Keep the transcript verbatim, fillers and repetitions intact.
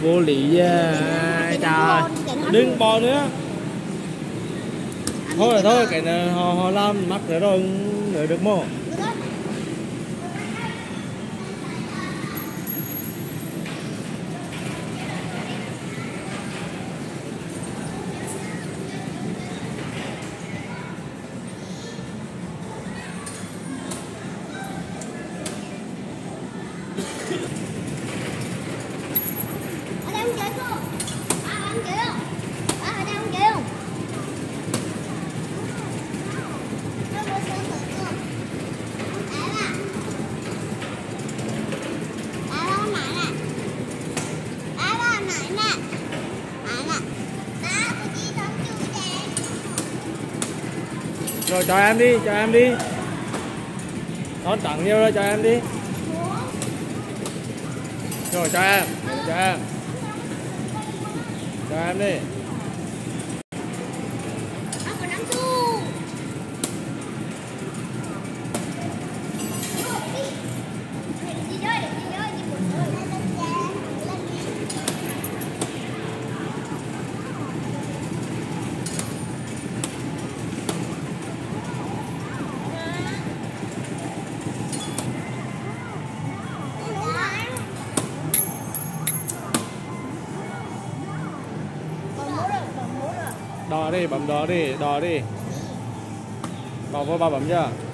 Vô lý à, trời. Đừng bò nữa. Thôi thôi cái này họ họ làm mắc nữa rồi, nữa được mô. Ở đây không chơi không? À, không chơi không? À, ở đây không chơi không? Rồi cho em đi, cho em đi. Nó tặng nhiều rồi, cho em đi. Rồi cho em, cho em. Cho em đi. Đo đi, bấm đo đi, đo đi. Bảo vô ba bấm chưa?